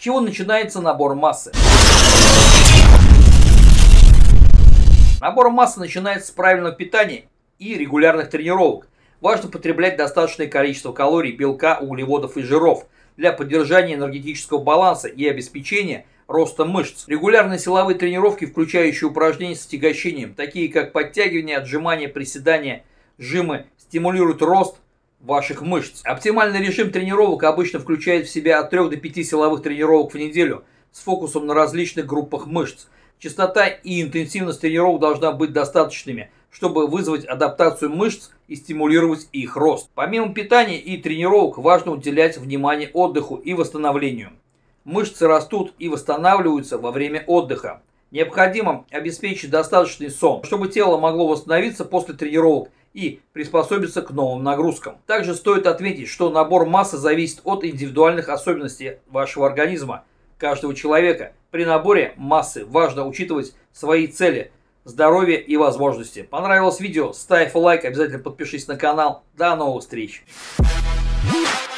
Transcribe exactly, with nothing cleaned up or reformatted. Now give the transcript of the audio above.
чего начинается набор массы? Набор массы начинается с правильного питания и регулярных тренировок. Важно потреблять достаточное количество калорий, белка, углеводов и жиров для поддержания энергетического баланса и обеспечения роста мышц. Регулярные силовые тренировки, включающие упражнения с отягощением, такие как подтягивания, отжимания, приседания, жимы, стимулируют рост ваших мышц. Оптимальный режим тренировок обычно включает в себя от трёх до пяти силовых тренировок в неделю с фокусом на различных группах мышц. Частота и интенсивность тренировок должна быть достаточными, чтобы вызвать адаптацию мышц и стимулировать их рост. Помимо питания и тренировок важно уделять внимание отдыху и восстановлению. Мышцы растут и восстанавливаются во время отдыха. Необходимо обеспечить достаточный сон, чтобы тело могло восстановиться после тренировок и приспособиться к новым нагрузкам. Также стоит отметить, что набор массы зависит от индивидуальных особенностей вашего организма, каждого человека. При наборе массы важно учитывать свои цели, здоровье и возможности. Понравилось видео? Ставь лайк, обязательно подпишись на канал. До новых встреч!